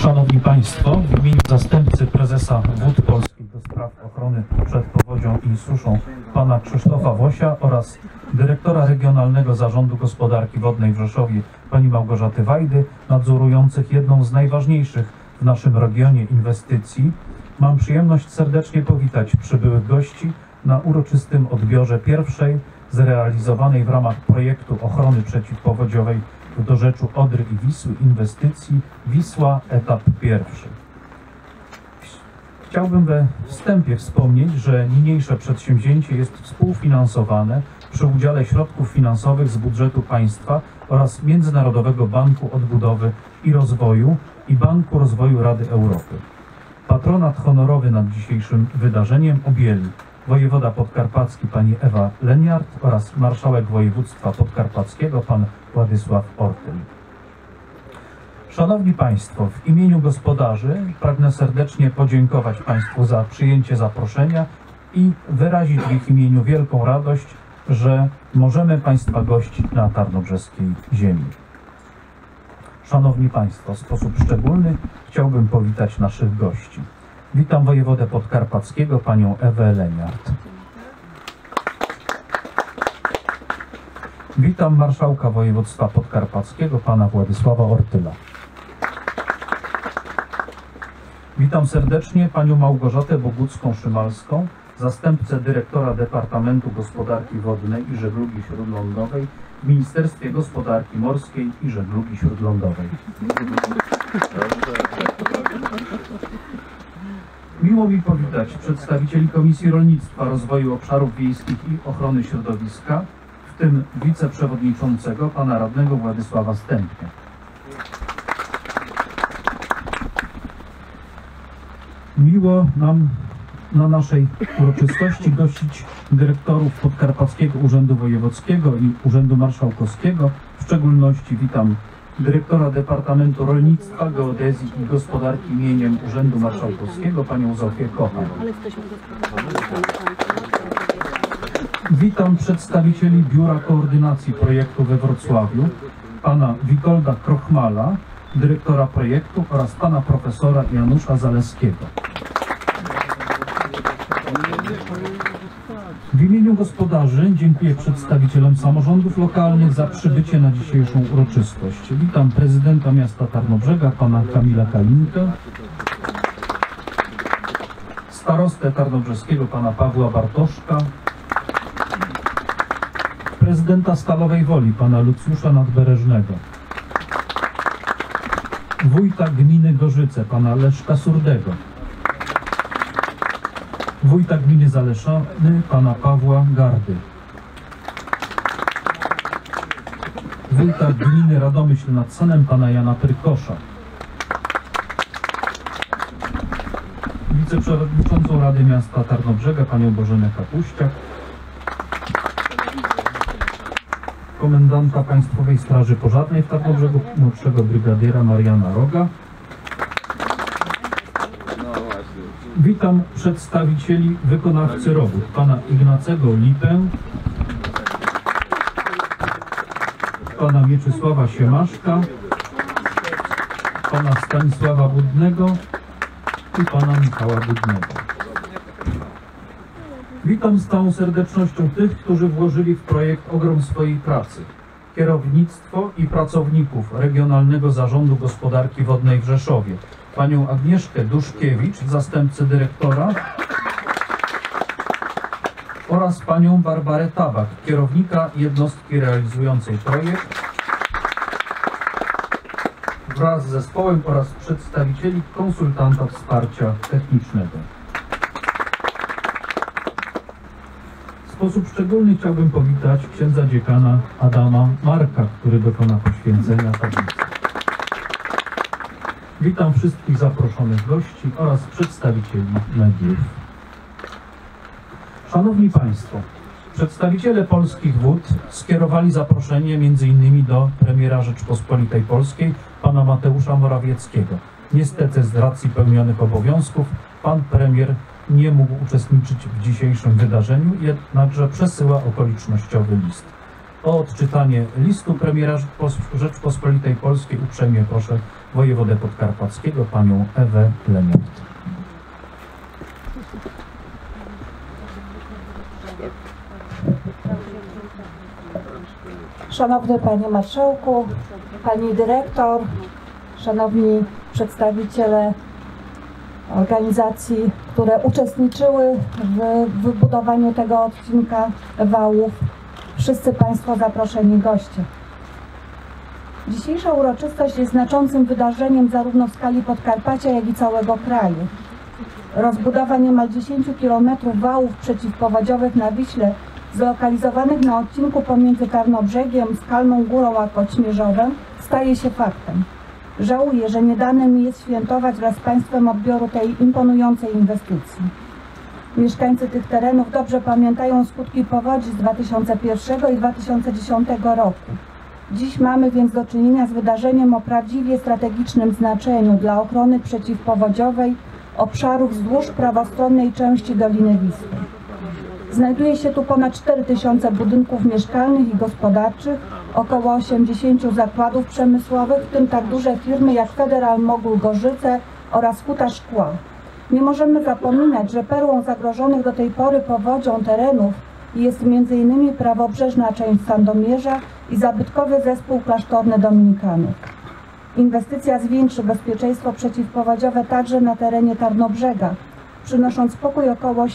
Szanowni Państwo, w imieniu zastępcy prezesa Wód Polskich do spraw ochrony przed powodzią i suszą pana Krzysztofa Wosia oraz dyrektora Regionalnego Zarządu Gospodarki Wodnej w Rzeszowie pani Małgorzaty Wajdy, nadzorujących jedną z najważniejszych w naszym regionie inwestycji, mam przyjemność serdecznie powitać przybyłych gości na uroczystym odbiorze pierwszej zrealizowanej w ramach projektu ochrony przeciwpowodziowej w dorzeczu Odry i Wisły inwestycji Wisła etap pierwszy. Chciałbym we wstępie wspomnieć, że niniejsze przedsięwzięcie jest współfinansowane przy udziale środków finansowych z budżetu państwa oraz Międzynarodowego Banku Odbudowy i Rozwoju i Banku Rozwoju Rady Europy. Patronat honorowy nad dzisiejszym wydarzeniem objęli wojewoda podkarpacki pani Ewa Leniart oraz marszałek województwa podkarpackiego pan Władysław Ortyl. Szanowni Państwo, w imieniu gospodarzy pragnę serdecznie podziękować Państwu za przyjęcie zaproszenia i wyrazić w ich imieniu wielką radość, że możemy Państwa gościć na tarnobrzeskiej ziemi. Szanowni Państwo, w sposób szczególny chciałbym powitać naszych gości. Witam wojewodę podkarpackiego, panią Ewę Leniart. Witam marszałka województwa podkarpackiego, pana Władysława Ortyla. Witam serdecznie panią Małgorzatę Bogucką-Szymalską, zastępcę dyrektora Departamentu Gospodarki Wodnej i Żeglugi Śródlądowej w Ministerstwie Gospodarki Morskiej i Żeglugi Śródlądowej. Miło mi powitać przedstawicieli Komisji Rolnictwa, Rozwoju Obszarów Wiejskich i Ochrony Środowiska, w tym wiceprzewodniczącego pana radnego Władysława Stępnia. Miło nam na naszej uroczystości gościć dyrektorów Podkarpackiego Urzędu Wojewódzkiego i Urzędu Marszałkowskiego. W szczególności witam dyrektora Departamentu Rolnictwa, Geodezji i Gospodarki mieniem Urzędu Marszałkowskiego, panią Zofię Kochan. Witam przedstawicieli Biura Koordynacji Projektu we Wrocławiu, pana Witolda Krochmala, dyrektora projektu oraz pana profesora Janusza Zaleskiego. W imieniu gospodarzy dziękuję przedstawicielom samorządów lokalnych za przybycie na dzisiejszą uroczystość. Witam prezydenta miasta Tarnobrzega, pana Kamila Kalinkę, starostę tarnobrzeskiego, pana Pawła Bartoszka, prezydenta Stalowej Woli, pana Lucjusza Nadbereżnego, wójta gminy Gorzyce, pana Leszka Surdego, wójta gminy Zaleszany, pana Pawła Gardy, wójta gminy Radomyśl nad Senem, pana Jana Pyrkosza, wiceprzewodniczącą Rady Miasta Tarnobrzega, panią Bożenę Kapuściak, komendanta Państwowej Straży Pożarnej w Tarnobrzegu, młodszego brygadiera Mariana Roga. Witam przedstawicieli wykonawcy robót, pana Ignacego Lipę, pana Mieczysława Siemaszka, pana Stanisława Budnego i pana Michała Budnego. Witam z całą serdecznością tych, którzy włożyli w projekt ogrom swojej pracy. Kierownictwo i pracowników Regionalnego Zarządu Gospodarki Wodnej w Rzeszowie, panią Agnieszkę Duszkiewicz, zastępcę dyrektora, oraz panią Barbarę Tabak, kierownika jednostki realizującej projekt, wraz z zespołem oraz przedstawicieli konsultanta wsparcia technicznego. W sposób szczególny chciałbym powitać księdza dziekana Adama Marka, który dokona poświęcenia tablicy. Witam wszystkich zaproszonych gości oraz przedstawicieli mediów. Szanowni Państwo, przedstawiciele Polskich Wód skierowali zaproszenie m.in. do premiera Rzeczpospolitej Polskiej, pana Mateusza Morawieckiego. Niestety z racji pełnionych obowiązków pan premier nie mógł uczestniczyć w dzisiejszym wydarzeniu, jednakże przesyła okolicznościowy list. O odczytanie listu premiera Rzeczpospolitej Polskiej uprzejmie proszę wojewodę podkarpackiego, panią Ewę Leniart. Szanowny Panie Marszałku, Pani Dyrektor, Szanowni przedstawiciele organizacji, które uczestniczyły w wybudowaniu tego odcinka wałów, wszyscy Państwo zaproszeni goście. Dzisiejsza uroczystość jest znaczącym wydarzeniem zarówno w skali Podkarpacia, jak i całego kraju. Rozbudowa niemal 10 km wałów przeciwpowodziowych na Wiśle, zlokalizowanych na odcinku pomiędzy Tarnobrzegiem, Skalną Górą a Koćmierzowem, staje się faktem. Żałuję, że nie dane mi jest świętować wraz z Państwem odbioru tej imponującej inwestycji. Mieszkańcy tych terenów dobrze pamiętają skutki powodzi z 2001 i 2010 roku. Dziś mamy więc do czynienia z wydarzeniem o prawdziwie strategicznym znaczeniu dla ochrony przeciwpowodziowej obszarów wzdłuż prawostronnej części Doliny Wisły. Znajduje się tu ponad 4000 budynków mieszkalnych i gospodarczych, około 80 zakładów przemysłowych, w tym tak duże firmy jak Federal Mogul Gorzyce oraz Huta Szkła. Nie możemy zapominać, że perłą zagrożonych do tej pory powodzią terenów jest m.in. prawobrzeżna część Sandomierza i zabytkowy zespół klasztorny Dominikanów. Inwestycja zwiększy bezpieczeństwo przeciwpowodziowe także na terenie Tarnobrzega, przynosząc spokój około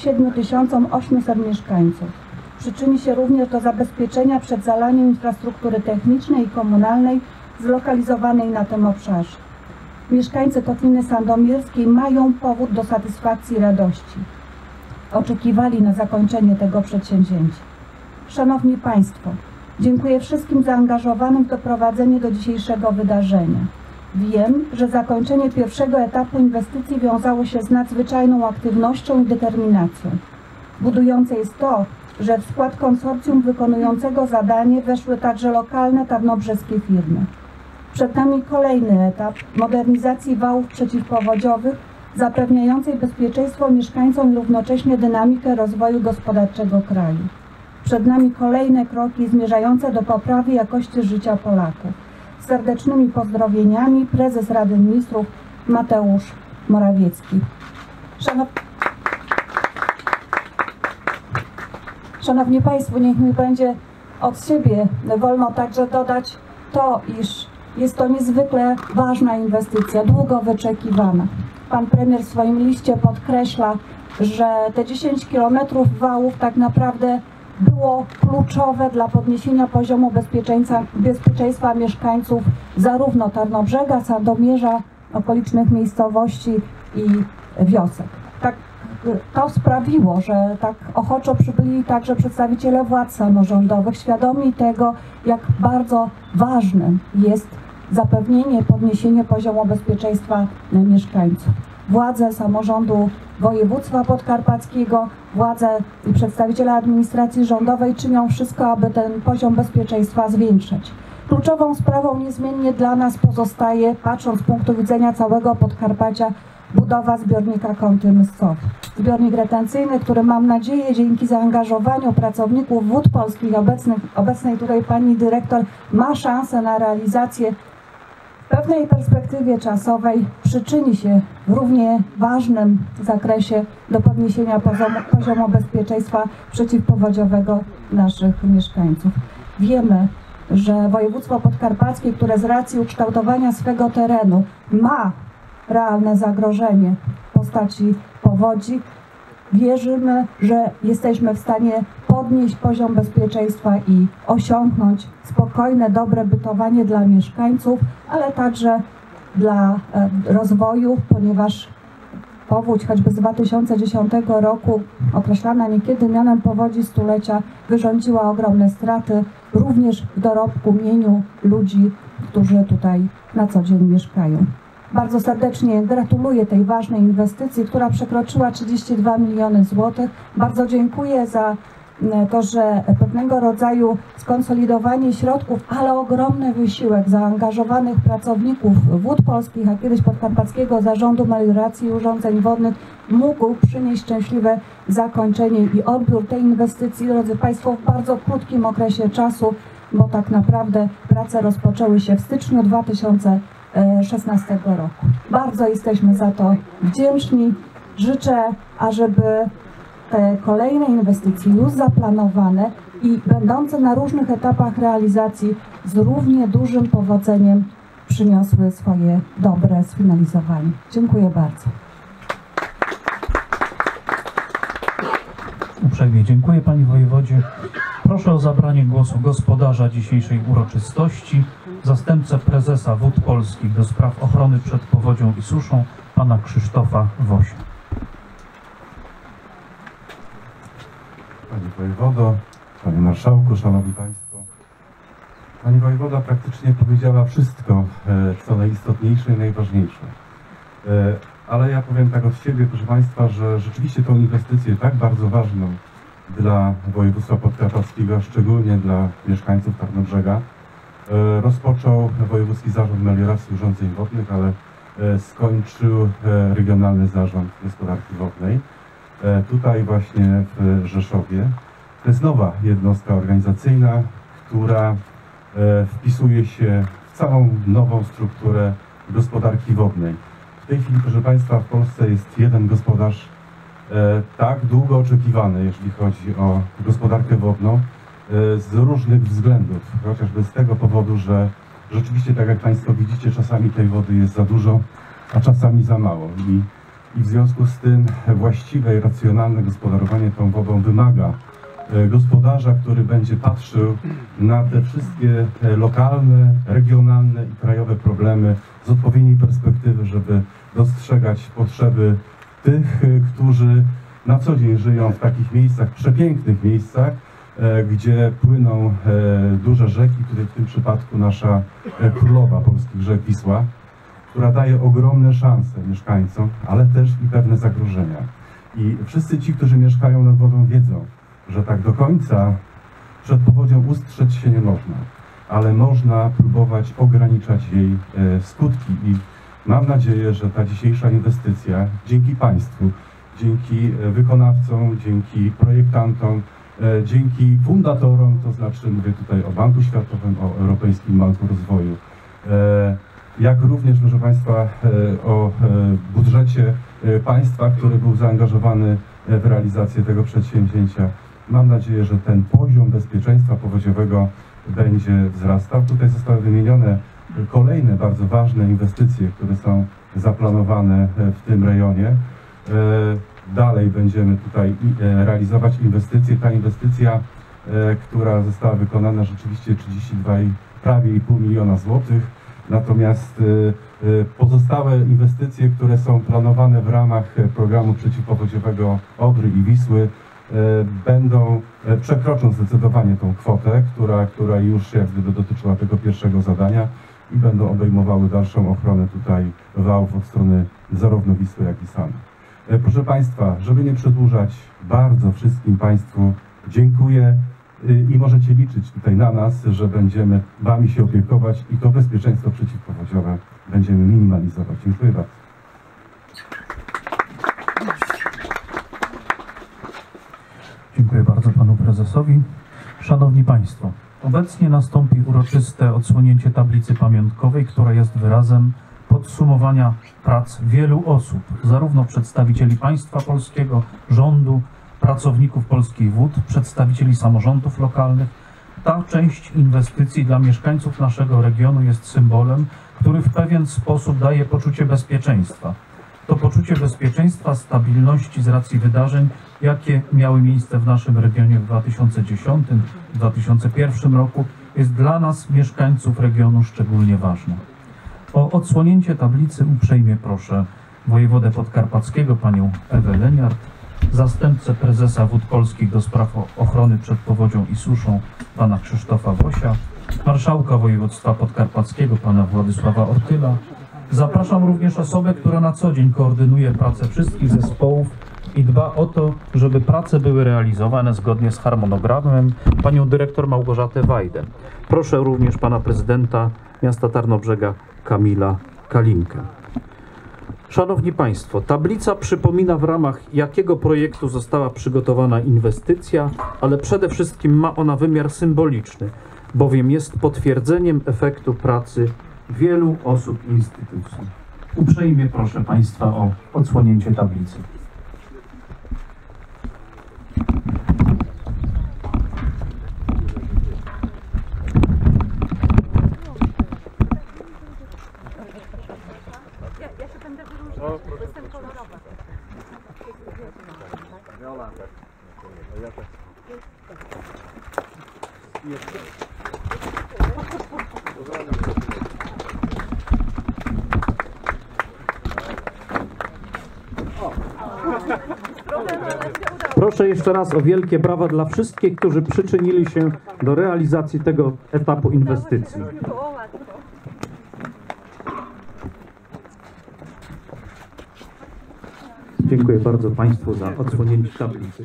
7800 mieszkańców. Przyczyni się również do zabezpieczenia przed zalaniem infrastruktury technicznej i komunalnej zlokalizowanej na tym obszarze. Mieszkańcy Kotliny Sandomierskiej mają powód do satysfakcji i radości. Oczekiwali na zakończenie tego przedsięwzięcia. Szanowni Państwo, dziękuję wszystkim zaangażowanym w doprowadzenie do dzisiejszego wydarzenia. Wiem, że zakończenie pierwszego etapu inwestycji wiązało się z nadzwyczajną aktywnością i determinacją. Budujące jest to, że w skład konsorcjum wykonującego zadanie weszły także lokalne tarnobrzeskie firmy. Przed nami kolejny etap modernizacji wałów przeciwpowodziowych, zapewniającej bezpieczeństwo mieszkańcom i równocześnie dynamikę rozwoju gospodarczego kraju. Przed nami kolejne kroki zmierzające do poprawy jakości życia Polaków. Z serdecznymi pozdrowieniami prezes Rady Ministrów Mateusz Morawiecki. Szanowni Państwo, niech mi będzie od siebie wolno także dodać to, iż jest to niezwykle ważna inwestycja, długo wyczekiwana. Pan premier w swoim liście podkreśla, że te 10 km wałów tak naprawdę było kluczowe dla podniesienia poziomu bezpieczeństwa mieszkańców zarówno Tarnobrzega, Sandomierza, okolicznych miejscowości i wiosek. Tak, to sprawiło, że tak ochoczo przybyli także przedstawiciele władz samorządowych, świadomi tego, jak bardzo ważne jest zapewnienie, podniesienie poziomu bezpieczeństwa mieszkańców. Władze samorządu województwa podkarpackiego, władze i przedstawiciele administracji rządowej czynią wszystko, aby ten poziom bezpieczeństwa zwiększyć. Kluczową sprawą niezmiennie dla nas pozostaje, patrząc z punktu widzenia całego Podkarpacia, budowa zbiornika Kąty Myscowe. Zbiornik retencyjny, który mam nadzieję dzięki zaangażowaniu pracowników Wód Polskich, obecnej tutaj pani dyrektor, ma szansę na realizację w pewnej perspektywie czasowej, przyczyni się w równie ważnym zakresie do podniesienia poziomu bezpieczeństwa przeciwpowodziowego naszych mieszkańców. Wiemy, że województwo podkarpackie, które z racji ukształtowania swego terenu ma realne zagrożenie w postaci powodzi, wierzymy, że jesteśmy w stanie podnieść poziom bezpieczeństwa i osiągnąć spokojne, dobre bytowanie dla mieszkańców, ale także dla rozwoju, ponieważ powódź choćby z 2010 roku, określana niekiedy mianem powodzi stulecia, wyrządziła ogromne straty również w dorobku, mieniu ludzi, którzy tutaj na co dzień mieszkają. Bardzo serdecznie gratuluję tej ważnej inwestycji, która przekroczyła 32 miliony złotych. Bardzo dziękuję za to, że pewnego rodzaju skonsolidowanie środków, ale ogromny wysiłek zaangażowanych pracowników Wód Polskich, a kiedyś Podkarpackiego Zarządu Melioracji i Urządzeń Wodnych mógł przynieść szczęśliwe zakończenie i odbiór tej inwestycji, drodzy Państwo, w bardzo krótkim okresie czasu, bo tak naprawdę prace rozpoczęły się w styczniu 2016 roku. Bardzo jesteśmy za to wdzięczni. Życzę, ażeby te kolejne inwestycje już zaplanowane i będące na różnych etapach realizacji z równie dużym powodzeniem przyniosły swoje dobre sfinalizowanie. Dziękuję bardzo. Uprzejmie dziękuję Panie Wojewodzie. Proszę o zabranie głosu gospodarza dzisiejszej uroczystości, zastępcę prezesa Wód Polskich do spraw ochrony przed powodzią i suszą, Pana Krzysztofa Wosia. Panie Wojewodo, Panie Marszałku, Szanowni Państwo. Pani Wojewoda praktycznie powiedziała wszystko, co najistotniejsze i najważniejsze. Ale ja powiem tak od siebie, proszę Państwa, że rzeczywiście tą inwestycję tak bardzo ważną dla województwa podkarpackiego, a szczególnie dla mieszkańców Tarnobrzega, rozpoczął Wojewódzki Zarząd Melioracji i Urządzeń Wodnych, ale skończył Regionalny Zarząd Gospodarki Wodnej. Tutaj właśnie w Rzeszowie. To jest nowa jednostka organizacyjna, która wpisuje się w całą nową strukturę gospodarki wodnej. W tej chwili, proszę Państwa, w Polsce jest jeden gospodarz tak długo oczekiwany, jeśli chodzi o gospodarkę wodną, z różnych względów. Chociażby z tego powodu, że rzeczywiście, tak jak Państwo widzicie, czasami tej wody jest za dużo, a czasami za mało. I w związku z tym właściwe i racjonalne gospodarowanie tą wodą wymaga gospodarza, który będzie patrzył na te wszystkie lokalne, regionalne i krajowe problemy z odpowiedniej perspektywy, żeby dostrzegać potrzeby tych, którzy na co dzień żyją w takich miejscach, przepięknych miejscach, gdzie płyną duże rzeki, tutaj w tym przypadku nasza królowa polskich rzek Wisła, która daje ogromne szanse mieszkańcom, ale też i pewne zagrożenia. I wszyscy ci, którzy mieszkają nad wodą, wiedzą, że tak do końca przed powodzią ustrzec się nie można, ale można próbować ograniczać jej skutki. I mam nadzieję, że ta dzisiejsza inwestycja dzięki Państwu, dzięki wykonawcom, dzięki projektantom, dzięki fundatorom, to znaczy mówię tutaj o Banku Światowym, o Europejskim Banku Rozwoju, jak również, proszę Państwa, o budżecie państwa, który był zaangażowany w realizację tego przedsięwzięcia. Mam nadzieję, że ten poziom bezpieczeństwa powodziowego będzie wzrastał. Tutaj zostały wymienione kolejne bardzo ważne inwestycje, które są zaplanowane w tym rejonie. Dalej będziemy tutaj realizować inwestycje. Ta inwestycja, która została wykonana, rzeczywiście 32 prawie 0,5 miliona złotych. Natomiast pozostałe inwestycje, które są planowane w ramach programu przeciwpowodziowego Odry i Wisły, przekroczą zdecydowanie tą kwotę, która już jak gdyby dotyczyła tego pierwszego zadania i będą obejmowały dalszą ochronę tutaj wałów od strony zarówno Wisły, jak i Sanu. Proszę Państwa, żeby nie przedłużać, bardzo wszystkim Państwu dziękuję i możecie liczyć tutaj na nas, że będziemy Wami się opiekować i to bezpieczeństwo przeciwpowodziowe będziemy minimalizować. Dziękuję bardzo. Dziękuję bardzo Panu Prezesowi. Szanowni Państwo, obecnie nastąpi uroczyste odsłonięcie tablicy pamiątkowej, która jest wyrazem podsumowania prac wielu osób, zarówno przedstawicieli państwa polskiego, rządu, pracowników Polskich Wód, przedstawicieli samorządów lokalnych. Ta część inwestycji dla mieszkańców naszego regionu jest symbolem, który w pewien sposób daje poczucie bezpieczeństwa. To poczucie bezpieczeństwa, stabilności z racji wydarzeń, jakie miały miejsce w naszym regionie w 2010-2001 roku, jest dla nas, mieszkańców regionu, szczególnie ważne. O odsłonięcie tablicy uprzejmie proszę wojewodę podkarpackiego, panią Ewę Leniart, zastępcę prezesa Wód Polskich do spraw ochrony przed powodzią i suszą, pana Krzysztofa Wosia, marszałka województwa podkarpackiego, pana Władysława Ortyla. Zapraszam również osobę, która na co dzień koordynuje pracę wszystkich zespołów i dba o to, żeby prace były realizowane zgodnie z harmonogramem, panią dyrektor Małgorzatę Wajdę. Proszę również pana prezydenta miasta Tarnobrzega Kamila Kalinkę. Szanowni Państwo, tablica przypomina, w ramach jakiego projektu została przygotowana inwestycja, ale przede wszystkim ma ona wymiar symboliczny, bowiem jest potwierdzeniem efektu pracy wielu osób i instytucji. Uprzejmie proszę Państwa o odsłonięcie tablicy. Proszę jeszcze raz o wielkie brawa dla wszystkich, którzy przyczynili się do realizacji tego etapu inwestycji. Dziękuję bardzo Państwu za odsłonięcie tablicy.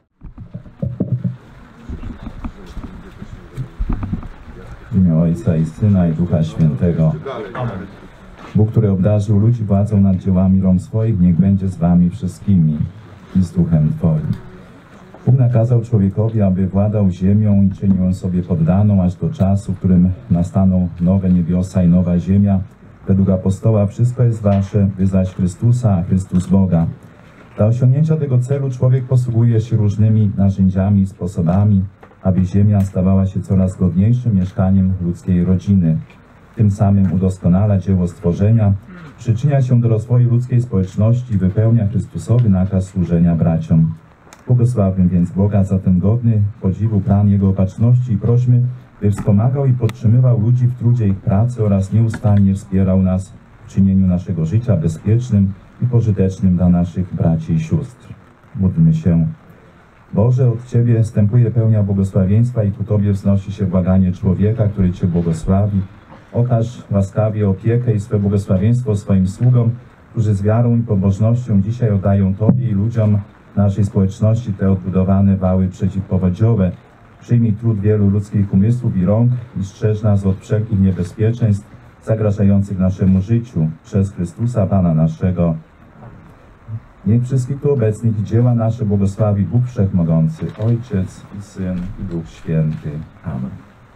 W imię Ojca i Syna i Ducha Świętego. Amen. Bóg, który obdarzył ludzi władzą nad dziełami rąk swoich, niech będzie z wami wszystkimi i z Duchem Twoim. Bóg nakazał człowiekowi, aby władał ziemią i czynił ją sobie poddaną, aż do czasu, w którym nastaną nowe niebiosa i nowa ziemia. Według apostoła wszystko jest wasze, wy zaś Chrystusa, a Chrystus Boga. Dla osiągnięcia tego celu człowiek posługuje się różnymi narzędziami i sposobami, aby ziemia stawała się coraz godniejszym mieszkaniem ludzkiej rodziny. Tym samym udoskonala dzieło stworzenia, przyczynia się do rozwoju ludzkiej społeczności i wypełnia Chrystusowy nakaz służenia braciom. Błogosławmy więc Boga za ten godny podziwu plan Jego opatrzności i prośmy, by wspomagał i podtrzymywał ludzi w trudzie ich pracy oraz nieustannie wspierał nas w czynieniu naszego życia bezpiecznym i pożytecznym dla naszych braci i sióstr. Módlmy się. Boże, od Ciebie wstępuje pełnia błogosławieństwa i ku Tobie wznosi się błaganie człowieka, który Cię błogosławi. Okaż łaskawie opiekę i swe błogosławieństwo swoim sługom, którzy z wiarą i pobożnością dzisiaj oddają Tobie i ludziom naszej społeczności te odbudowane wały przeciwpowodziowe. Przyjmij trud wielu ludzkich umysłów i rąk i strzeż nas od wszelkich niebezpieczeństw zagrażających naszemu życiu przez Chrystusa Pana naszego. Niech wszystkich tu obecnych i dzieła nasze błogosławi Bóg Wszechmogący, Ojciec i Syn i Duch Święty. Amen.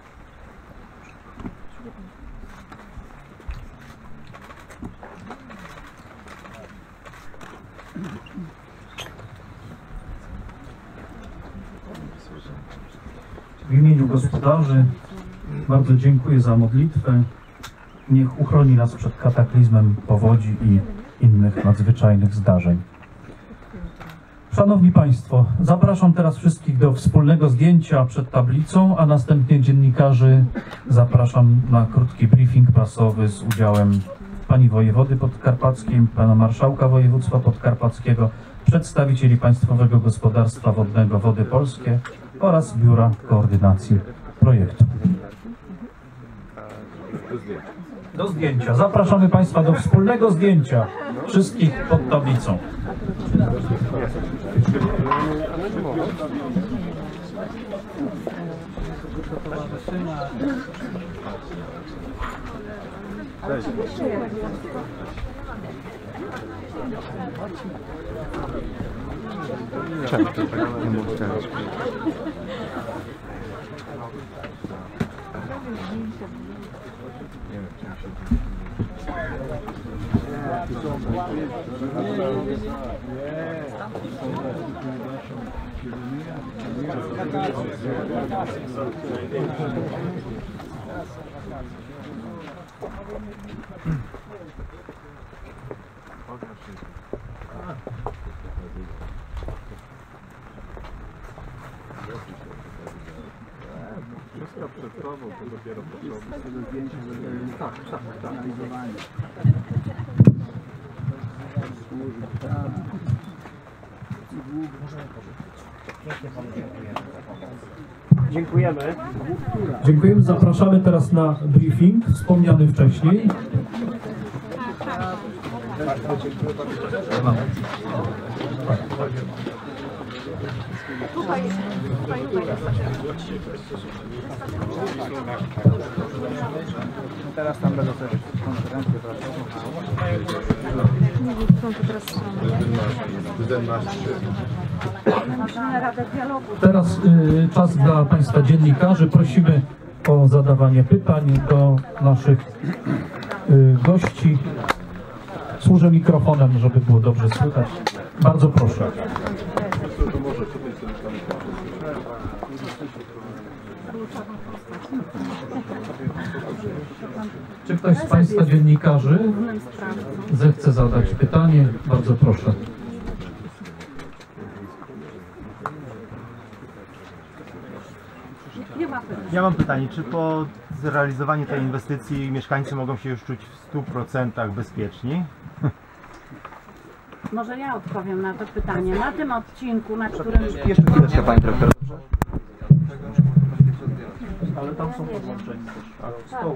W imieniu gospodarzy bardzo dziękuję za modlitwę. Niech uchroni nas przed kataklizmem powodzi i innych nadzwyczajnych zdarzeń. Szanowni Państwo, zapraszam teraz wszystkich do wspólnego zdjęcia przed tablicą, a następnie dziennikarzy zapraszam na krótki briefing prasowy z udziałem pani wojewody podkarpackiej, pana marszałka województwa podkarpackiego, przedstawicieli Państwowego Gospodarstwa Wodnego Wody Polskie oraz Biura Koordynacji Projektu. Do zdjęcia. Zapraszamy Państwa do wspólnego zdjęcia wszystkich pod tablicą. Dziękujemy. Dziękujemy. Zapraszamy teraz na briefing wspomniany wcześniej. Teraz tam będą też konferencje prasową. Teraz czas dla Państwa dziennikarzy. Prosimy o zadawanie pytań do naszych gości. Służę mikrofonem, żeby było dobrze słychać. Bardzo proszę. Czy ktoś z Państwa dziennikarzy zechce zadać pytanie? Bardzo proszę. Ja mam pytanie, czy po zrealizowaniu tej inwestycji mieszkańcy mogą się już czuć w 100% bezpieczni? Może ja odpowiem na to pytanie. Na tym odcinku, na którym... Jeszcze chwileczkę, Pani Dyrektor. Ale tam są podłączeni też.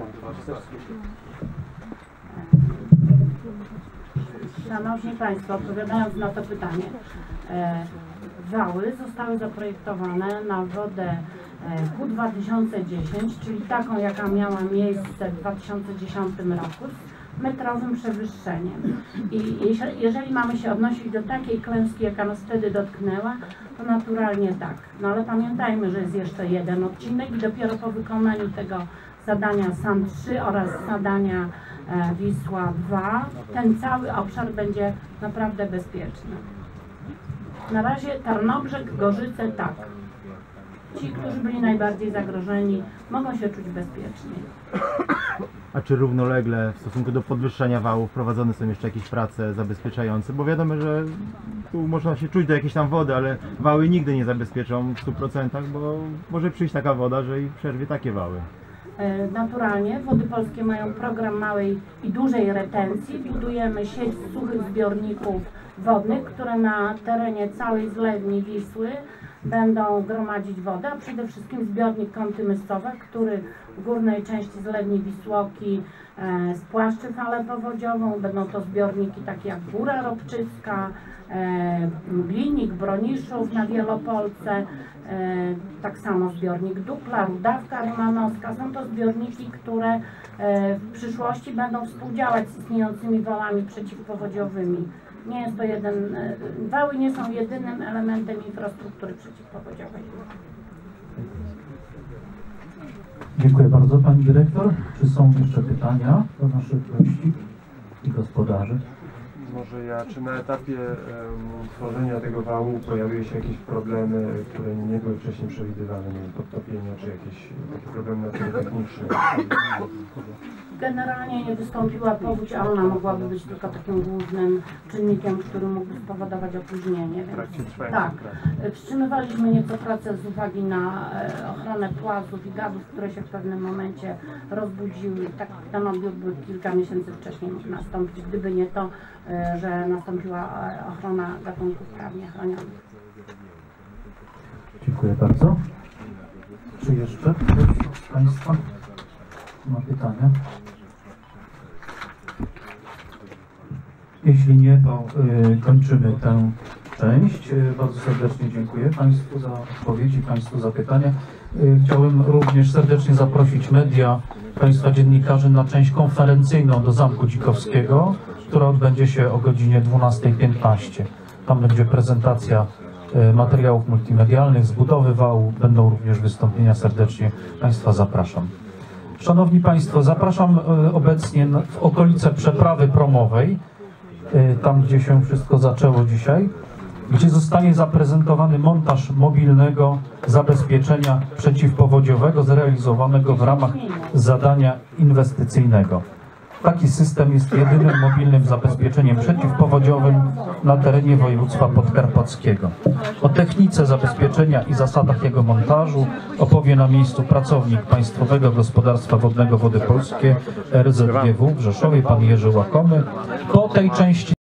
Szanowni Państwo, odpowiadając na to pytanie, wały zostały zaprojektowane na wodę Q2010, czyli taką, jaka miała miejsce w 2010 roku, z metrowym przewyższeniem. I jeżeli mamy się odnosić do takiej klęski, jaka nas wtedy dotknęła, to naturalnie tak. No ale pamiętajmy, że jest jeszcze jeden odcinek i dopiero po wykonaniu tego zadania SAN 3 oraz zadania Wisła 2, ten cały obszar będzie naprawdę bezpieczny. Na razie Tarnobrzeg, Gorzyce tak. Ci, którzy byli najbardziej zagrożeni, mogą się czuć bezpieczniej. A czy równolegle w stosunku do podwyższenia wałów prowadzone są jeszcze jakieś prace zabezpieczające? Bo wiadomo, że tu można się czuć do jakiejś tam wody, ale wały nigdy nie zabezpieczą w 100%, bo może przyjść taka woda, że i przerwie takie wały. Naturalnie Wody Polskie mają program małej i dużej retencji. Budujemy sieć suchych zbiorników wodnych, które na terenie całej zlewni Wisły będą gromadzić wodę, a przede wszystkim zbiornik Kąty Myscowe, który w górnej części zlewni Wisłoki spłaszczy falę powodziową. Będą to zbiorniki takie jak Góra Robczycka, Glinik, Broniszów na Wielopolce, tak samo zbiornik Dukla, Rudawka Rymanowska. Są to zbiorniki, które w przyszłości będą współdziałać z istniejącymi wałami przeciwpowodziowymi. Nie jest to wały nie są jedynym elementem infrastruktury przeciwpowodziowej. Dziękuję bardzo Pani Dyrektor. Czy są jeszcze pytania do naszych gości i gospodarzy? Może czy na etapie tworzenia tego wału pojawiły się jakieś problemy, które nie były wcześniej przewidywane, nie wiem, podtopienia, czy jakieś takie problemy techniczne? Generalnie nie wystąpiła powódź, a ona mogłaby być tylko takim głównym czynnikiem, który mógłby spowodować opóźnienie. Więc, tak, wstrzymywaliśmy nieco pracę z uwagi na ochronę płazów i gazów, które się w pewnym momencie rozbudziły. Tak, ten odbiór by kilka miesięcy wcześniej mógł nastąpić, gdyby nie to, że nastąpiła ochrona gatunków prawnie chronionych. Dziękuję bardzo. Czy jeszcze ktoś z Państwa ma pytania? Jeśli nie, to kończymy tę część. Bardzo serdecznie dziękuję Państwu za odpowiedzi, Państwu za pytania. Chciałem również serdecznie zaprosić media, Państwa dziennikarzy na część konferencyjną do Zamku Dzikowskiego, która odbędzie się o godzinie 12:15. Tam będzie prezentacja materiałów multimedialnych z budowy wału. Będą również wystąpienia. Serdecznie Państwa zapraszam. Szanowni Państwo, zapraszam obecnie w okolice przeprawy promowej, tam gdzie się wszystko zaczęło dzisiaj, gdzie zostanie zaprezentowany montaż mobilnego zabezpieczenia przeciwpowodziowego zrealizowanego w ramach zadania inwestycyjnego. Taki system jest jedynym mobilnym zabezpieczeniem przeciwpowodziowym na terenie województwa podkarpackiego. O technice zabezpieczenia i zasadach jego montażu opowie na miejscu pracownik Państwowego Gospodarstwa Wodnego Wody Polskie RZGW w Rzeszowie, pan Jerzy Łakomy. Po tej części